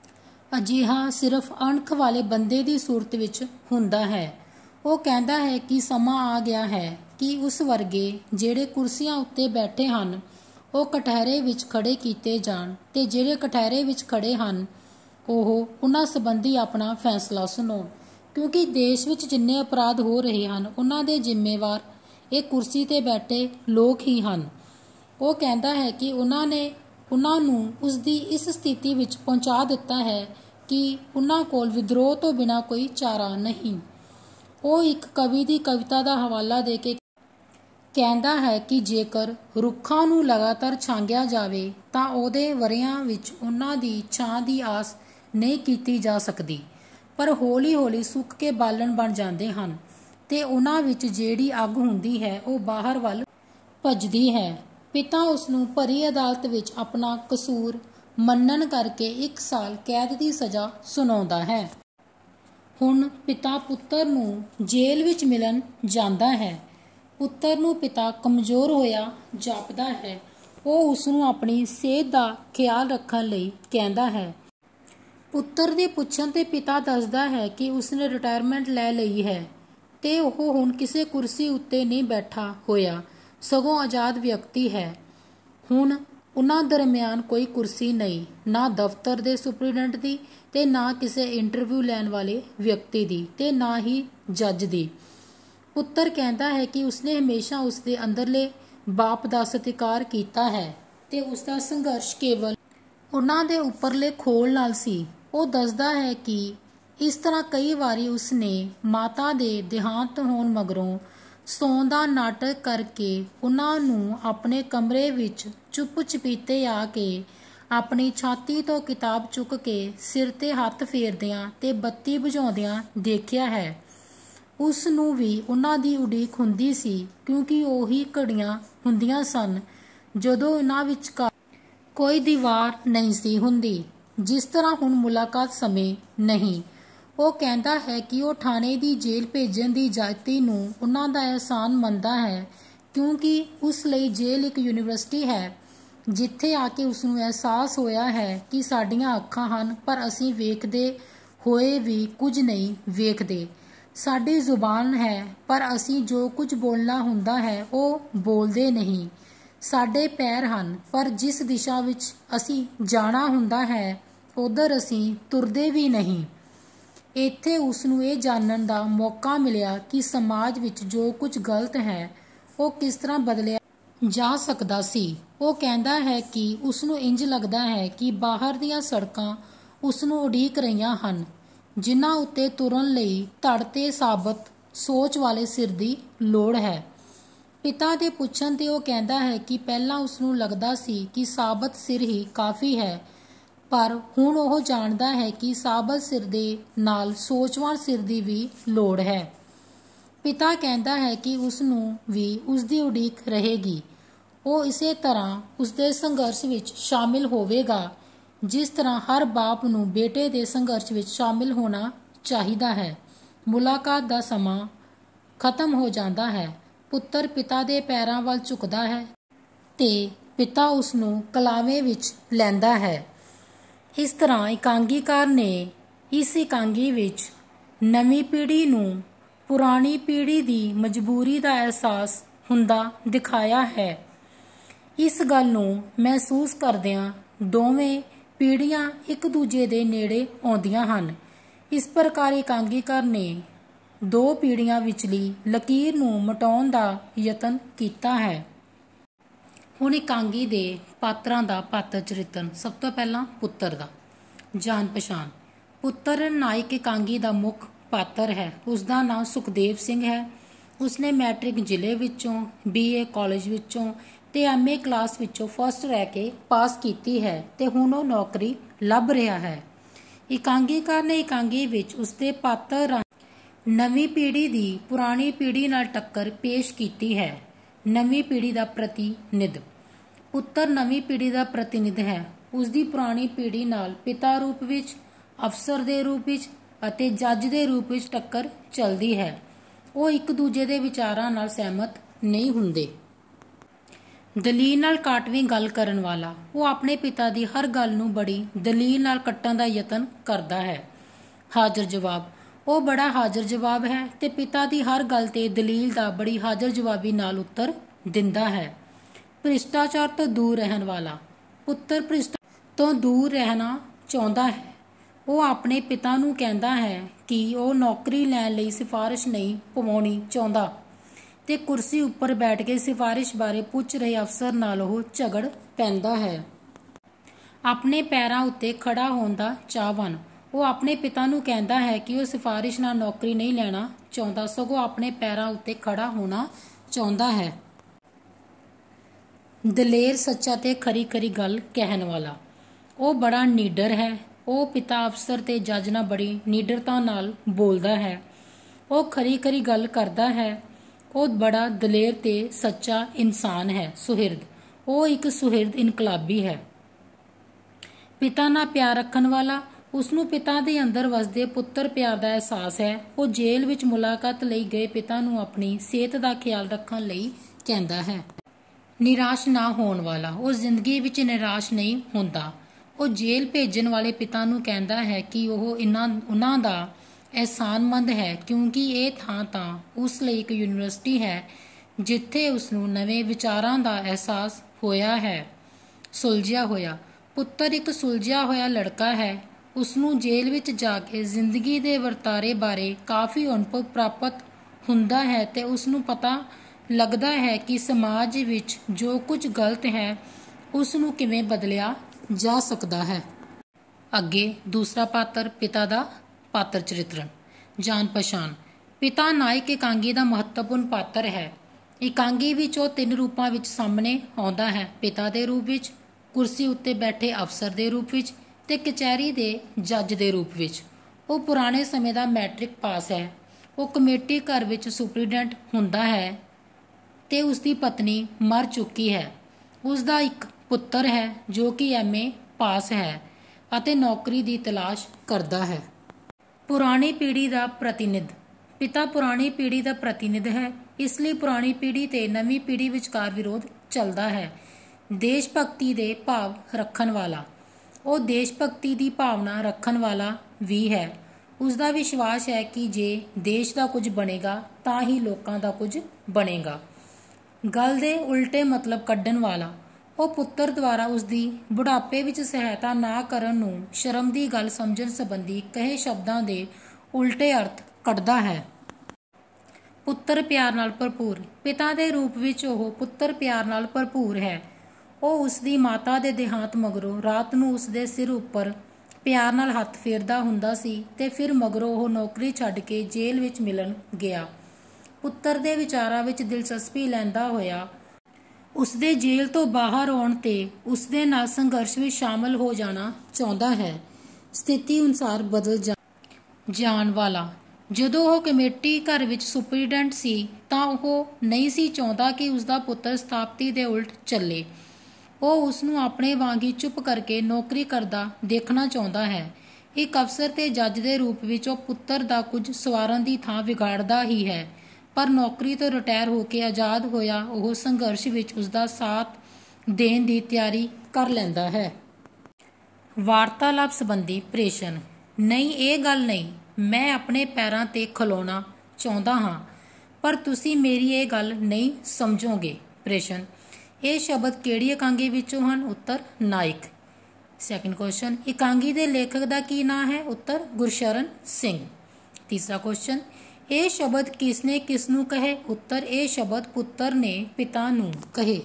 ਅਜਿਹਾ ਸਿਰਫ ਅਣਖ ਵਾਲੇ ਬੰਦੇ ਦੀ ਸੂਰਤ ਵਿੱਚ ਹੁੰਦਾ ਹੈ। ਉਹ ਕਹਿੰਦਾ ਹੈ ਕਿ ਸਮਾਂ ਆ ਗਿਆ ਹੈ ਕਿ ਉਸ ਵਰਗੇ ਜਿਹੜੇ ਕੁਰਸੀਆਂ ਉੱਤੇ ਬੈਠੇ ਹਨ ਉਹ ਕਟਹਿਰੇ ਵਿੱਚ ਖੜੇ ਕੀਤੇ ਜਾਣ ਤੇ ਜਿਹੜੇ ਕਟਹਿਰੇ ਵਿੱਚ ਖੜੇ ਹਨ ਉਹ ਉਹਨਾਂ ਸੰਬੰਧੀ ਆਪਣਾ ਫੈਸਲਾ ਸੁਣਾਉਣ, ਕਿਉਂਕਿ ਦੇਸ਼ ਵਿੱਚ ਜਿੰਨੇ ਅਪਰਾਧ ਹੋ ਰਹੇ ਹਨ ਉਹਨਾਂ ਦੇ ਜ਼ਿੰਮੇਵਾਰ ਇਹ ਕੁਰਸੀ ਤੇ ਬੈਠੇ ਲੋਕ ਹੀ ਹਨ। ਉਹ ਕਹਿੰਦਾ ਹੈ ਕਿ ਉਹਨਾਂ ਨੇ ਉਹਨਾਂ ਨੂੰ ਉਸ ਦੀ ਇਸ ਸਥਿਤੀ ਵਿੱਚ ਪਹੁੰਚਾ ਦਿੱਤਾ ਹੈ ਕਿ ਉਹਨਾਂ ਕੋਲ ਵਿਦਰੋਹ ਤੋਂ ਬਿਨਾਂ ਕੋਈ ਚਾਰਾ ਨਹੀਂ। ਉਹ ਇੱਕ ਕਵੀ ਦੀ ਕਵਿਤਾ ਦਾ ਹਵਾਲਾ ਦੇ ਕੇ ਕਹਿੰਦਾ ਹੈ ਕਿ ਜੇਕਰ ਰੁੱਖਾਂ ਨੂੰ ਲਗਾਤਾਰ ਛਾਂਗਿਆ ਜਾਵੇ ਤਾਂ ਉਹਦੇ ਵਰ੍ਹਿਆਂ ਵਿੱਚ ਉਹਨਾਂ ਦੀ ਛਾਂ ਦੀ ਆਸ ਨਹੀਂ ਕੀਤੀ ਜਾ ਸਕਦੀ, ਪਰ ਹੌਲੀ ਹੌਲੀ ਸੁੱਕ ਕੇ ਬਾਲਣ ਬਣ ਜਾਂਦੇ ਹਨ ਤੇ ਉਹਨਾਂ ਵਿੱਚ ਜਿਹੜੀ ਅੱਗ ਹੁੰਦੀ ਹੈ ਉਹ ਬਾਹਰ ਵੱਲ ਭੱਜਦੀ ਹੈ। ਪਿਤਾ ਉਸ ਨੂੰ ਭਰੀ ਅਦਾਲਤ ਵਿੱਚ ਆਪਣਾ ਕਸੂਰ ਮੰਨਣ ਕਰਕੇ ਇੱਕ ਸਾਲ ਕੈਦ ਦੀ ਸਜ਼ਾ ਸੁਣਾਉਂਦਾ ਹੈ। ਹੁਣ ਪਿਤਾ ਪੁੱਤਰ ਨੂੰ ਜੇਲ੍ਹ ਵਿੱਚ ਮਿਲਣ ਜਾਂਦਾ ਹੈ। ਪੁੱਤਰ ਨੂੰ ਪਿਤਾ ਕਮਜ਼ੋਰ ਹੋਇਆ ਜਾਪਦਾ ਹੈ। ਉਹ ਉਸ ਨੂੰ ਆਪਣੀ ਸਿਹਤ ਦਾ ਖਿਆਲ ਰੱਖਣ ਲਈ ਕਹਿੰਦਾ ਹੈ। ਪੁੱਤਰ ਦੇ ਪੁੱਛਣ ਤੇ ਪਿਤਾ ਦੱਸਦਾ ਹੈ ਕਿ ਉਸਨੇ ਰਿਟਾਇਰਮੈਂਟ ਲੈ ਲਈ ਹੈ ਤੇ ਉਹ ਹੁਣ ਕਿਸੇ ਕੁਰਸੀ ਉੱਤੇ ਨਹੀਂ ਬੈਠਾ ਹੋਇਆ, ਸਗੋਂ ਆਜ਼ਾਦ ਵਿਅਕਤੀ ਹੈ। ਹੁਣ ਉਹਨਾਂ ਦਰਮਿਆਨ ਕੋਈ ਕੁਰਸੀ ਨਹੀਂ, ਨਾ ਦਫ਼ਤਰ ਦੇ ਸੁਪਰੀਡੈਂਟ ਦੀ ਤੇ ਨਾ ਕਿਸੇ ਇੰਟਰਵਿਊ ਲੈਣ ਵਾਲੇ ਵਿਅਕਤੀ ਦੀ ਤੇ ਨਾ ਹੀ ਜੱਜ ਦੀ। ਪੁੱਤਰ ਕਹਿੰਦਾ ਹੈ ਕਿ ਉਸਨੇ ਹਮੇਸ਼ਾ ਉਸਦੇ ਅੰਦਰਲੇ ਬਾਪ ਦਾ ਸਤਿਕਾਰ ਕੀਤਾ ਹੈ ਤੇ ਉਸਦਾ ਸੰਘਰਸ਼ ਕੇਵਲ ਉਹਨਾਂ ਦੇ ਉੱਪਰਲੇ ਖੋਲ ਨਾਲ ਸੀ। ਉਹ ਦੱਸਦਾ ਹੈ ਕਿ ਇਸ ਤਰ੍ਹਾਂ ਕਈ ਵਾਰੀ ਉਸਨੇ ਮਾਤਾ ਦੇ ਦੇਹਾਂਤ ਹੋਣ ਮਗਰੋਂ ਸੌਣ ਦਾ ਨਾਟਕ ਕਰਕੇ ਉਹਨਾਂ ਨੂੰ ਆਪਣੇ ਕਮਰੇ ਵਿੱਚ ਚੁੱਪ ਚਪੀਤੇ ਆ ਕੇ ਆਪਣੀ ਛਾਤੀ ਤੋਂ ਕਿਤਾਬ ਚੁੱਕ ਕੇ ਸਿਰ ਤੇ ਹੱਥ ਫੇਰਦਿਆਂ ਤੇ ਬੱਤੀ ਬੁਝਾਉਂਦਿਆਂ ਦੇਖਿਆ ਹੈ। ਉਸ ਨੂੰ ਵੀ ਉਹਨਾਂ ਦੀ ਉਡੀਕ ਹੁੰਦੀ ਸੀ, ਕਿਉਂਕਿ ਉਹੀ ਘੜੀਆਂ ਹੁੰਦੀਆਂ ਸਨ ਜਦੋਂ ਉਹਨਾਂ ਵਿਚਕਾਰ ਕੋਈ ਦੀਵਾਰ ਨਹੀਂ ਸੀ ਹੁੰਦੀ, ਜਿਸ ਤਰ੍ਹਾਂ ਹੁਣ ਮੁਲਾਕਾਤ ਸਮੇਂ ਨਹੀਂ। ਉਹ ਕਹਿੰਦਾ ਹੈ ਕਿ ਉਹ ਥਾਣੇ ਦੀ ਜੇਲ੍ਹ ਭੇਜਣ ਦੀ ਜਾਤੀ ਨੂੰ ਉਹਨਾਂ ਦਾ ਅਹਿਸਾਨ ਮੰਨਦਾ ਹੈ, ਕਿਉਂਕਿ ਉਸ ਲਈ ਜੇਲ੍ਹ ਇੱਕ ਯੂਨੀਵਰਸਿਟੀ ਹੈ ਜਿੱਥੇ ਆ ਕੇ ਉਸ ਨੂੰ ਅਹਿਸਾਸ ਹੋਇਆ ਹੈ ਕਿ ਸਾਡੀਆਂ ਅੱਖਾਂ ਹਨ ਪਰ ਅਸੀਂ ਵੇਖਦੇ ਹੋਏ ਵੀ ਕੁਝ ਨਹੀਂ ਵੇਖਦੇ। ਸਾਡੀ ਜ਼ੁਬਾਨ ਹੈ ਪਰ ਅਸੀਂ ਜੋ ਕੁਝ ਬੋਲਣਾ ਹੁੰਦਾ ਹੈ ਉਹ ਬੋਲਦੇ ਨਹੀਂ। ਸਾਡੇ ਪੈਰ ਹਨ ਪਰ ਜਿਸ ਦਿਸ਼ਾ ਵਿੱਚ ਅਸੀਂ ਜਾਣਾ ਹੁੰਦਾ ਹੈ ਉਧਰ ਅਸੀਂ ਤੁਰਦੇ ਵੀ ਨਹੀਂ। ਇੱਥੇ ਉਸ ਨੂੰ ਇਹ ਜਾਣਨ ਦਾ ਮੌਕਾ ਮਿਲਿਆ ਕਿ ਸਮਾਜ ਵਿੱਚ ਜੋ ਕੁਝ ਗਲਤ ਹੈ ਉਹ ਕਿਸ ਤਰ੍ਹਾਂ ਬਦਲਿਆ ਜਾ ਸਕਦਾ ਸੀ। ਉਹ ਕਹਿੰਦਾ ਹੈ ਕਿ ਉਸ ਨੂੰ ਇੰਜ ਲੱਗਦਾ ਹੈ ਕਿ ਬਾਹਰ ਦੀਆਂ ਸੜਕਾਂ ਉਸ ਨੂੰ ਉਡੀਕ ਰਹੀਆਂ ਹਨ, ਜਿਨ੍ਹਾਂ ਉੱਤੇ ਤੁਰਨ ਲਈ ਧੜ ਤੇ ਸਾਬਤ ਸੋਚ ਵਾਲੇ ਸਿਰ ਦੀ ਲੋੜ ਹੈ। ਪਿਤਾ ਦੇ ਪੁੱਛਣ ਤੇ ਉਹ ਕਹਿੰਦਾ ਹੈ ਕਿ ਪਹਿਲਾਂ ਉਸ ਨੂੰ ਲੱਗਦਾ ਸੀ ਕਿ ਸਾਬਤ ਸਿਰ ਹੀ ਕਾਫੀ ਹੈ, ਪਰ ਹੁਣ ਉਹ ਜਾਣਦਾ ਹੈ ਕਿ ਸਾਬਤ ਸਿਰ ਦੇ ਨਾਲ ਸੋਚਵਾਨ ਸਿਰ ਦੀ ਵੀ ਲੋੜ ਹੈ। ਪਿਤਾ ਕਹਿੰਦਾ ਹੈ ਕਿ ਉਸ ਨੂੰ ਵੀ ਉਸ ਦੀ ਉਡੀਕ ਰਹੇਗੀ। ਉਹ ਇਸੇ ਤਰ੍ਹਾਂ ਉਸਦੇ ਸੰਘਰਸ਼ ਵਿੱਚ ਸ਼ਾਮਿਲ ਹੋਵੇਗਾ ਜਿਸ ਤਰ੍ਹਾਂ ਹਰ ਬਾਪ ਨੂੰ ਬੇਟੇ ਦੇ ਸੰਘਰਸ਼ ਵਿੱਚ ਸ਼ਾਮਿਲ ਹੋਣਾ ਚਾਹੀਦਾ ਹੈ। ਮੁਲਾਕਾਤ ਦਾ ਸਮਾਂ ਖਤਮ ਹੋ ਜਾਂਦਾ ਹੈ। ਪੁੱਤਰ ਪਿਤਾ ਦੇ ਪੈਰਾਂ ਵੱਲ ਝੁਕਦਾ ਹੈ ਤੇ ਪਿਤਾ ਉਸ ਨੂੰ ਕਲਾਵੇ ਵਿੱਚ ਲੈਂਦਾ ਹੈ। ਇਸ ਤਰ੍ਹਾਂ ਇਕਾਂਗੀਕਾਰ ਨੇ ਇਸ ਇਕਾਂਗੀ ਵਿੱਚ ਨਵੀਂ ਪੀੜ੍ਹੀ ਨੂੰ ਪੁਰਾਣੀ ਪੀੜ੍ਹੀ ਦੀ ਮਜਬੂਰੀ ਦਾ ਅਹਿਸਾਸ ਹੁੰਦਾ ਦਿਖਾਇਆ ਹੈ। ਇਸ ਗੱਲ ਨੂੰ ਮਹਿਸੂਸ ਕਰਦਿਆਂ ਦੋਵੇਂ ਪੀੜ੍ਹੀਆਂ ਇੱਕ ਦੂਜੇ ਦੇ ਨੇੜੇ ਆਉਂਦੀਆਂ ਹਨ। ਇਸ ਪ੍ਰਕਾਰ ਇਕਾਂਗੀਕਾਰ ਨੇ ਦੋ ਪੀੜ੍ਹੀਆਂ ਵਿਚਲੀ ਲਕੀਰ ਨੂੰ ਮਿਟਾਉਣ ਦਾ ਯਤਨ ਕੀਤਾ ਹੈ। ਹੁਣ ਇਕਾਂਗੀ ਦੇ ਪਾਤਰਾਂ ਦਾ ਪਾਤਰ ਚਰਿੱਤਰ। ਸਭ ਤੋਂ ਪਹਿਲਾਂ ਪੁੱਤਰ ਦਾ ਜਾਣ ਪਛਾਣ। ਪੁੱਤਰ ਨਾਇਕ ਇਕਾਂਗੀ ਦਾ ਮੁੱਖ ਪਾਤਰ ਹੈ। ਉਸ ਦਾ ਨਾਮ ਸੁਖਦੇਵ ਸਿੰਘ ਹੈ। ਉਸਨੇ ਮੈਟ੍ਰਿਕ ਜ਼ਿਲ੍ਹੇ ਵਿੱਚੋਂ, ਬੀ ਏ ਕਾਲਜ ਵਿੱਚੋਂ ਤੇ ਐਮ ਏ ਕਲਾਸ ਵਿੱਚੋਂ ਫਸਟ ਰਹਿ ਕੇ ਪਾਸ ਕੀਤੀ ਹੈ ਤੇ ਹੁਣ ਉਹ ਨੌਕਰੀ ਲੱਭ ਰਿਹਾ ਹੈ। ਇਕਾਂਗੀਕਾਰ ਨੇ ਇਕਾਂਗੀ ਵਿੱਚ ਉਸਦੇ ਪਾਤਰ ਰਾਹੀਂ ਨਵੀਂ ਪੀੜ੍ਹੀ ਦੀ ਪੁਰਾਣੀ ਪੀੜ੍ਹੀ ਨਾਲ ਟੱਕਰ ਪੇਸ਼ ਕੀਤੀ ਹੈ। ਨਵੀਂ ਪੀੜ੍ਹੀ ਦਾ ਪ੍ਰਤੀਨਿਧ। ਪੁੱਤਰ ਨਵੀਂ ਪੀੜ੍ਹੀ ਦਾ ਪ੍ਰਤੀਨਿਧ ਹੈ। ਉਸਦੀ ਪੁਰਾਣੀ ਪੀੜ੍ਹੀ ਨਾਲ ਪਿਤਾ ਰੂਪ ਵਿੱਚ, ਅਫਸਰ ਦੇ ਰੂਪ ਵਿੱਚ ਅਤੇ ਜੱਜ ਦੇ ਰੂਪ ਵਿੱਚ ਟੱਕਰ ਚੱਲਦੀ ਹੈ। ਉਹ ਇੱਕ ਦੂਜੇ ਦੇ ਵਿਚਾਰਾਂ ਨਾਲ ਸਹਿਮਤ ਨਹੀਂ ਹੁੰਦੇ। ਦਲੀਲ ਨਾਲ ਕਾਟਵੀਂ ਗੱਲ ਕਰਨ ਵਾਲਾ। ਉਹ ਆਪਣੇ ਪਿਤਾ ਦੀ ਹਰ ਗੱਲ ਨੂੰ ਬੜੀ ਦਲੀਲ ਨਾਲ ਕੱਟਣ ਦਾ ਯਤਨ ਕਰਦਾ ਹੈ। ਹਾਜ਼ਰ ਜਵਾਬ। ਉਹ ਬੜਾ ਹਾਜ਼ਰ ਜਵਾਬ ਹੈ ਤੇ ਪਿਤਾ ਦੀ ਹਰ ਗੱਲ ਤੇ ਦਲੀਲ ਦਾ ਬੜੀ ਹਾਜ਼ਰ ਜਵਾਬੀ ਨਾਲ ਉੱਤਰ ਦਿੰਦਾ ਹੈ। ਭ੍ਰਿਸ਼ਟਾਚਾਰ ਤੋਂ ਦੂਰ ਰਹਿਣ ਵਾਲਾ। ਪੁੱਤਰ ਭ੍ਰਿਸ਼ਟਾਚਾਰ ਤੋਂ ਦੂਰ ਰਹਿਣਾ ਚਾਹੁੰਦਾ ਹੈ। ਉਹ ਆਪਣੇ ਪਿਤਾ ਨੂੰ ਕਹਿੰਦਾ ਹੈ ਕਿ ਉਹ ਨੌਕਰੀ ਲੈਣ ਲਈ ਸਿਫਾਰਿਸ਼ ਨਹੀਂ ਪਵਾਉਣੀ ਚਾਹੁੰਦਾ ਤੇ ਕੁਰਸੀ ਉੱਪਰ ਬੈਠ ਕੇ ਸਿਫਾਰਿਸ਼ ਬਾਰੇ ਪੁੱਛ ਰਹੇ ਅਫਸਰ ਨਾਲ ਉਹ ਝਗੜ ਪੈਂਦਾ ਹੈ। ਆਪਣੇ ਪੈਰਾਂ ਉੱਤੇ ਖੜਾ ਹੋਣ ਦਾ ਚਾਹਵਾਨ। ਉਹ ਆਪਣੇ ਪਿਤਾ ਨੂੰ ਕਹਿੰਦਾ ਹੈ ਕਿ ਉਹ ਸਿਫਾਰਿਸ਼ ਨਾਲ ਨੌਕਰੀ ਨਹੀਂ ਲੈਣਾ ਚਾਹੁੰਦਾ, ਸਗੋਂ ਆਪਣੇ ਪੈਰਾਂ ਉੱਤੇ ਖੜਾ ਹੋਣਾ ਚਾਹੁੰਦਾ ਹੈ। ਦਲੇਰ, ਸੱਚਾ ਤੇ ਖਰੀ ਖਰੀ ਗੱਲ ਕਹਿਣ ਵਾਲਾ। ਉਹ ਬੜਾ ਨੀਡਰ ਹੈ। ਉਹ ਪਿਤਾ, ਅਫਸਰ ਤੇ ਜੱਜ ਨਾਲ ਬੜੀ ਨੀਡਰਤਾ ਨਾਲ ਬੋਲਦਾ ਹੈ। ਉਹ ਖਰੀ ਖਰੀ ਗੱਲ ਕਰਦਾ ਹੈ। ਉਹ ਬੜਾ ਦਲੇਰ ਤੇ ਸੱਚਾ ਇਨਸਾਨ ਹੈ। ਸੁਹਿਰਦ। ਉਹ ਇੱਕ ਸੁਹਿਰਦ ਇਨਕਲਾਬੀ ਹੈ। ਪਿਤਾ ਨਾਲ ਪਿਆਰ ਰੱਖਣ ਵਾਲਾ। ਉਸਨੂੰ ਪਿਤਾ ਦੇ ਅੰਦਰ ਵਸਦੇ ਪੁੱਤਰ ਪਿਆਰ ਦਾ ਅਹਿਸਾਸ ਹੈ। ਉਹ ਜੇਲ੍ਹ ਵਿੱਚ ਮੁਲਾਕਾਤ ਲਈ ਗਏ ਪਿਤਾ ਨੂੰ ਆਪਣੀ ਸਿਹਤ ਦਾ ਖਿਆਲ ਰੱਖਣ ਲਈ ਕਹਿੰਦਾ ਹੈ। ਨਿਰਾਸ਼ ਨਾ ਹੋਣ ਵਾਲਾ। ਉਹ ਜ਼ਿੰਦਗੀ ਵਿੱਚ ਨਿਰਾਸ਼ ਨਹੀਂ ਹੁੰਦਾ। ਉਹ ਜੇਲ੍ਹ ਭੇਜਣ ਵਾਲੇ ਪਿਤਾ ਨੂੰ ਕਹਿੰਦਾ ਹੈ ਕਿ ਉਹ ਇਹਨਾਂ ਉਹਨਾਂ ਦਾ ਅਹਿਸਾਨਮੰਦ ਹੈ ਕਿਉਂਕਿ ਇਹ ਥਾਂ ਤਾਂ ਉਸ ਲਈ ਇੱਕ ਯੂਨੀਵਰਸਿਟੀ ਹੈ ਜਿੱਥੇ ਉਸਨੂੰ ਨਵੇਂ ਵਿਚਾਰਾਂ ਦਾ ਅਹਿਸਾਸ ਹੋਇਆ ਹੈ। ਸੁਲਝਿਆ ਹੋਇਆ। ਪੁੱਤਰ ਇੱਕ ਸੁਲਝਿਆ ਹੋਇਆ ਲੜਕਾ ਹੈ। ਉਸਨੂੰ ਜੇਲ੍ਹ ਵਿੱਚ ਜਾ ਕੇ ਜ਼ਿੰਦਗੀ ਦੇ ਵਰਤਾਰੇ ਬਾਰੇ ਕਾਫੀ ਅਨੁਭਵ ਪ੍ਰਾਪਤ ਹੁੰਦਾ ਹੈ ਤੇ ਉਸਨੂੰ ਪਤਾ ਲੱਗਦਾ ਹੈ ਕਿ ਸਮਾਜ ਵਿੱਚ ਜੋ ਕੁਝ ਗਲਤ ਹੈ ਉਸਨੂੰ ਕਿਵੇਂ ਬਦਲਿਆ ਜਾ ਸਕਦਾ ਹੈ। ਅੱਗੇ ਦੂਸਰਾ ਪਾਤਰ ਪਿਤਾ ਦਾ ਪਾਤਰ ਚਰਿੱਤਰ। ਜਾਣ ਪਛਾਣ। ਪਿਤਾ ਨਾਇਕ ਇਕਾਂਗੀ ਦਾ ਮਹੱਤਵਪੂਰਨ ਪਾਤਰ ਹੈ। ਇਕਾਂਗੀ ਵਿੱਚ ਉਹ ਤਿੰਨ ਰੂਪਾਂ ਵਿੱਚ ਸਾਹਮਣੇ ਆਉਂਦਾ ਹੈ। ਪਿਤਾ ਦੇ ਰੂਪ ਵਿੱਚ, ਕੁਰਸੀ ਉੱਤੇ ਬੈਠੇ ਅਫਸਰ ਦੇ ਰੂਪ ਵਿੱਚ ਤੇ ਕਚਹਿਰੀ ਦੇ ਜੱਜ ਦੇ ਰੂਪ ਵਿੱਚ। ਉਹ ਪੁਰਾਣੇ ਸਮੇਂ ਦਾ ਮੈਟ੍ਰਿਕ ਪਾਸ ਹੈ। ਉਹ ਕਮੇਟੀ ਘਰ ਵਿੱਚ ਸੁਪਰੀਡੈਂਟ ਹੁੰਦਾ ਹੈ ਤੇ ਉਸਦੀ ਪਤਨੀ ਮਰ ਚੁੱਕੀ ਹੈ। ਉਸਦਾ ਇੱਕ ਪੁੱਤਰ ਹੈ ਜੋ ਕਿ ਐਮ ਏ ਪਾਸ ਹੈ ਅਤੇ ਨੌਕਰੀ ਦੀ ਤਲਾਸ਼ ਕਰਦਾ ਹੈ। ਪੁਰਾਣੀ ਪੀੜ੍ਹੀ ਦਾ ਪ੍ਰਤੀਨਿਧ। ਪਿਤਾ ਪੁਰਾਣੀ ਪੀੜ੍ਹੀ ਦਾ ਪ੍ਰਤੀਨਿਧ ਹੈ, ਇਸ ਲਈ ਪੁਰਾਣੀ ਪੀੜ੍ਹੀ ਤੇ ਨਵੀਂ ਪੀੜ੍ਹੀ ਵਿਚਕਾਰ ਵਿਰੋਧ ਚੱਲਦਾ ਹੈ। ਦੇਸ਼ ਭਗਤੀ ਦੇ ਭਾਵ ਰੱਖਣ ਵਾਲਾ। ਉਹ ਦੇਸ਼ ਭਗਤੀ ਦੀ ਭਾਵਨਾ ਰੱਖਣ ਵਾਲਾ ਵੀ ਹੈ। ਉਸਦਾ ਵਿਸ਼ਵਾਸ ਹੈ ਕਿ ਜੇ ਦੇਸ਼ ਦਾ ਕੁਝ ਬਣੇਗਾ ਤਾਂ ਹੀ ਲੋਕਾਂ ਦਾ ਕੁਝ ਬਣੇਗਾ। ਗੱਲ ਦੇ ਉਲਟੇ ਮਤਲਬ ਕੱਢਣ ਵਾਲਾ। ਉਹ ਪੁੱਤਰ ਦੁਆਰਾ ਉਸਦੀ ਬੁਢਾਪੇ ਵਿੱਚ ਸਹਾਇਤਾ ਨਾ ਕਰਨ ਨੂੰ ਸ਼ਰਮ ਦੀ ਗੱਲ ਸਮਝਣ ਸੰਬੰਧੀ ਕਹੇ ਸ਼ਬਦਾਂ ਦੇ ਉਲਟੇ ਅਰਥ ਕੱਢਦਾ ਹੈ। ਪੁੱਤਰ ਪਿਆਰ ਨਾਲ ਭਰਪੂਰ। ਪਿਤਾ ਦੇ ਰੂਪ ਵਿੱਚ ਉਹ ਪੁੱਤਰ ਪਿਆਰ ਨਾਲ ਭਰਪੂਰ ਹੈ। ਉਹ ਉਸਦੀ ਮਾਤਾ ਦੇ ਦੇਹਾਂਤ ਮਗਰੋਂ ਰਾਤ ਨੂੰ ਉਸਦੇ ਸਿਰ ਉੱਪਰ ਪਿਆਰ ਨਾਲ ਹੱਥ ਫੇਰਦਾ ਹੁੰਦਾ ਸੀ ਤੇ ਫਿਰ ਮਗਰੋਂ ਉਹ ਨੌਕਰੀ ਛੱਡ ਕੇ ਜੇਲ੍ਹ ਵਿੱਚ ਮਿਲਣ ਗਿਆ। ਪੁੱਤਰ ਦੇ ਵਿਚਾਰਾਂ ਵਿੱਚ ਦਿਲਚਸਪੀ ਲੈਂਦਾ ਹੋਇਆ ਉਸਦੇ ਜੇਲ੍ਹ ਤੋਂ ਬਾਹਰ ਆਉਣ ਤੇ ਉਸਦੇ ਨਾਲ ਸੰਘਰਸ਼ ਵਿੱਚ ਸ਼ਾਮਲ ਹੋ ਜਾਣਾ ਚਾਹੁੰਦਾ ਹੈ। ਸਥਿਤੀ ਅਨੁਸਾਰ ਬਦਲ ਜਾਣ ਵਾਲਾ। ਜਦੋਂ ਉਹ ਕਮੇਟੀ ਘਰ ਵਿੱਚ ਸੁਪਰੀਡੈਂਟ ਸੀ ਤਾਂ ਉਹ ਨਹੀਂ ਸੀ ਚਾਹੁੰਦਾ ਕਿ ਉਸਦਾ ਪੁੱਤਰ ਸਥਾਪਤੀ ਦੇ ਉਲਟ ਚੱਲੇ। ਉਹ ਉਸਨੂੰ ਆਪਣੇ ਵਾਂਗ ਹੀ ਚੁੱਪ ਕਰਕੇ ਨੌਕਰੀ ਕਰਦਾ ਦੇਖਣਾ ਚਾਹੁੰਦਾ ਹੈ। ਇੱਕ ਅਫਸਰ ਤੇ ਜੱਜ ਦੇ ਰੂਪ ਵਿੱਚ ਉਹ ਪੁੱਤਰ ਦਾ ਕੁਝ ਸਵਾਰਨ ਦੀ ਥਾਂ ਵਿਗਾੜਦਾ ਹੀ ਹੈ, ਪਰ ਨੌਕਰੀ ਤੋਂ ਰਿਟਾਇਰ ਹੋ ਕੇ ਆਜ਼ਾਦ ਹੋਇਆ ਉਹ ਸੰਘਰਸ਼ ਵਿੱਚ ਉਸਦਾ ਸਾਥ ਦੇਣ ਦੀ ਤਿਆਰੀ ਕਰ ਲੈਂਦਾ ਹੈ। ਵਾਰਤਾਲਾਪ ਸੰਬੰਧੀ ਪ੍ਰਸ਼ਨ। ਨਹੀਂ, ਇਹ ਗੱਲ ਨਹੀਂ। ਮੈਂ ਆਪਣੇ ਪੈਰਾਂ 'ਤੇ ਖਲੋਣਾ ਚਾਹੁੰਦਾ ਹਾਂ, ਪਰ ਤੁਸੀਂ ਮੇਰੀ ਇਹ ਗੱਲ ਨਹੀਂ ਸਮਝੋਗੇ। ਪ੍ਰਸ਼ਨ। ਇਹ ਸ਼ਬਦ ਕਿਹੜੀ ਇਕਾਂਗੀ ਵਿੱਚੋਂ ਹਨ? ਉੱਤਰ ਨਾਇਕ। ਸੈਕਿੰਡ ਕੁਐਸਚਨ, ਇਕਾਂਗੀ ਦੇ ਲੇਖਕ ਦਾ ਕੀ ਨਾਂ ਹੈ? ਉੱਤਰ ਗੁਰਸ਼ਰਨ ਸਿੰਘ। ਤੀਸਰਾ ਕੁਐਸਚਨ, ਇਹ ਸ਼ਬਦ ਕਿਸਨੇ ਕਿਸ ਨੂੰ ਕਹੇ? ਉੱਤਰ ਇਹ ਸ਼ਬਦ ਪੁੱਤਰ ਨੇ ਪਿਤਾ ਨੂੰ ਕਹੇ।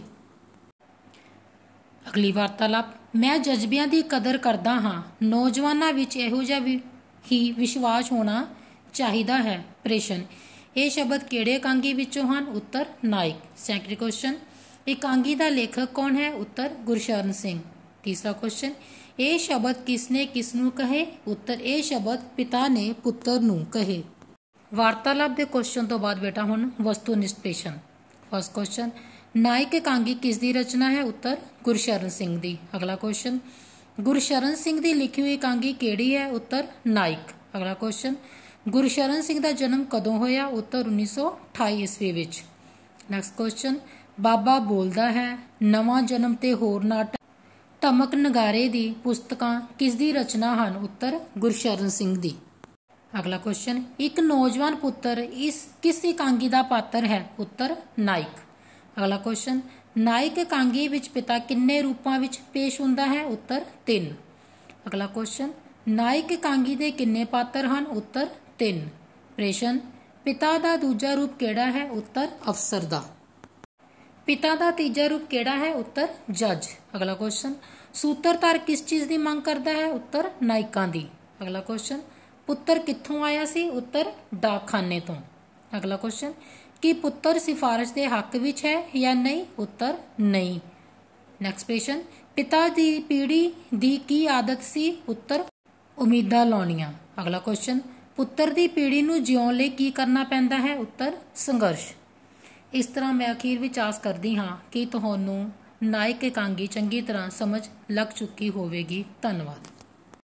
ਅਗਲੀ ਵਾਰਤਾਲਾਪ। ਮੈਂ ਜਜ਼ਬਿਆਂ ਦੀ ਕਦਰ ਕਰਦਾ ਹਾਂ। ਨੌਜਵਾਨਾਂ ਵਿੱਚ ਇਹੋ ਜਿਹਾ ਵੀ ਹੀ ਵਿਸ਼ਵਾਸ ਹੋਣਾ ਚਾਹੀਦਾ ਹੈ। ਪ੍ਰਸ਼ਨ। ਇਹ ਸ਼ਬਦ ਕਿਹੜੇ ਇਕਾਂਗੀ ਵਿੱਚੋਂ ਹਨ? ਉੱਤਰ ਨਾਇਕ। ਸੈਕਿੰਡ ਕੁਐਸਚਨ, ਇਕਾਂਗੀ ਦਾ ਲੇਖਕ ਕੌਣ ਹੈ? ਉੱਤਰ ਗੁਰਸ਼ਰਨ ਸਿੰਘ। ਤੀਸਰਾ ਕੁਐਸਚਨ, ਇਹ ਸ਼ਬਦ ਕਿਸਨੇ ਕਿਸ ਨੂੰ ਕਹੇ? ਉੱਤਰ ਇਹ ਸ਼ਬਦ ਪਿਤਾ ਨੇ ਪੁੱਤਰ ਨੂੰ ਕਹੇ। ਵਾਰਤਾਲਾਪ ਦੇ ਕੁਐਸਚਨ ਤੋਂ ਬਾਅਦ ਬੇਟਾ ਹੁਣ ਵਸਤੂਨਿਸ਼ਟ ਪ੍ਰਸ਼ਨ। ਫਸਟ ਕੁਐਸਚਨ, ਨਾਇਕ ਇਕਾਂਗੀ ਕਿਸ ਦੀ ਰਚਨਾ ਹੈ? ਉੱਤਰ ਗੁਰਸ਼ਰਨ ਸਿੰਘ ਦੀ। ਅਗਲਾ ਕੁਐਸਚਨ, ਗੁਰਸ਼ਰਨ ਸਿੰਘ ਦੀ ਲਿਖੀ ਹੋਈ ਇਕਾਂਗੀ ਕਿਹੜੀ ਹੈ? ਉੱਤਰ ਨਾਇਕ। ਅਗਲਾ ਕੁਐਸਚਨ, ਗੁਰਸ਼ਰਨ ਸਿੰਘ ਦਾ ਜਨਮ ਕਦੋਂ ਹੋਇਆ? ਉੱਤਰ ਉੱਨੀ ਸੌ ਅਠਾਈ ਈਸਵੀ ਵਿੱਚ। ਨੈਕਸਟ ਕੁਐਸਚਨ, ਬਾਬਾ ਬੋਲਦਾ ਹੈ, ਨਵਾਂ ਜਨਮ ਤੇ ਹੋਰ ਨਾਟਕ, ਧਮਕ ਨਗਾਰੇ ਦੀ ਪੁਸਤਕਾਂ ਕਿਸ ਦੀ ਰਚਨਾ ਹਨ? ਉੱਤਰ ਗੁਰਸ਼ਰਨ ਸਿੰਘ ਦੀ। ਅਗਲਾ ਕੁਐਸਚਨ, ਇੱਕ ਨੌਜਵਾਨ ਪੁੱਤਰ ਇਸ ਕਿਸ ਇਕਾਂਗੀ ਦਾ ਪਾਤਰ ਹੈ? ਉੱਤਰ ਨਾਇਕ। ਅਗਲਾ ਕੁਐਸਚਨ, ਨਾਇਕ ਇਕਾਂਗੀ ਵਿੱਚ ਪਿਤਾ ਕਿੰਨੇ ਰੂਪਾਂ ਵਿੱਚ ਪੇਸ਼ ਹੁੰਦਾ ਹੈ? ਉੱਤਰ ਤਿੰਨ। ਅਗਲਾ ਕੁਐਸਚਨ, ਨਾਇਕ ਇਕਾਂਗੀ ਦੇ ਕਿੰਨੇ ਪਾਤਰ ਹਨ? ਉੱਤਰ ਤਿੰਨ। ਪ੍ਰਸ਼ਨ। ਪਿਤਾ ਦਾ ਦੂਜਾ ਰੂਪ ਕਿਹੜਾ ਹੈ? ਉੱਤਰ ਅਫਸਰ ਦਾ। ਪਿਤਾ ਦਾ ਤੀਜਾ ਰੂਪ ਕਿਹੜਾ ਹੈ? ਉੱਤਰ ਜੱਜ। ਅਗਲਾ ਕੁਐਸਚਨ, ਸੂਤਰਧਾਰ ਕਿਸ ਚੀਜ਼ ਦੀ ਮੰਗ ਕਰਦਾ ਹੈ? ਉੱਤਰ ਨਾਇਕਾਂ ਦੀ। ਅਗਲਾ ਕੁਐਸਚਨ, ਪੁੱਤਰ ਕਿੱਥੋਂ ਆਇਆ ਸੀ? ਉੱਤਰ ਡਾਕਖਾਨੇ ਤੋਂ। ਅਗਲਾ ਕੁਐਸਚਨ, ਕੀ ਪੁੱਤਰ ਸਿਫਾਰਿਸ਼ ਦੇ ਹੱਕ ਵਿੱਚ ਹੈ ਜਾਂ ਨਹੀਂ? ਉੱਤਰ ਨਹੀਂ। ਨੈਕਸਟ ਪ੍ਰਸ਼ਨ, ਪਿਤਾ ਦੀ ਪੀੜ੍ਹੀ ਦੀ ਕੀ ਆਦਤ ਸੀ? ਉੱਤਰ ਉਮੀਦਾਂ ਲਾਉਣੀਆਂ। ਅਗਲਾ ਕੁਐਸਚਨ, ਪੁੱਤਰ ਦੀ ਪੀੜ੍ਹੀ ਨੂੰ ਜਿਉਣ ਲਈ ਕੀ ਕਰਨਾ ਪੈਂਦਾ ਹੈ? ਉੱਤਰ ਸੰਘਰਸ਼। ਇਸ ਤਰ੍ਹਾਂ ਮੈਂ ਅਖੀਰ ਵਿੱਚ ਆਸ ਕਰਦੀ ਹਾਂ ਕਿ ਤੁਹਾਨੂੰ ਨਾਇਕ ਇਕਾਂਗੀ ਚੰਗੀ ਤਰ੍ਹਾਂ ਸਮਝ ਲੱਗ ਚੁੱਕੀ ਹੋਵੇਗੀ। ਧੰਨਵਾਦ।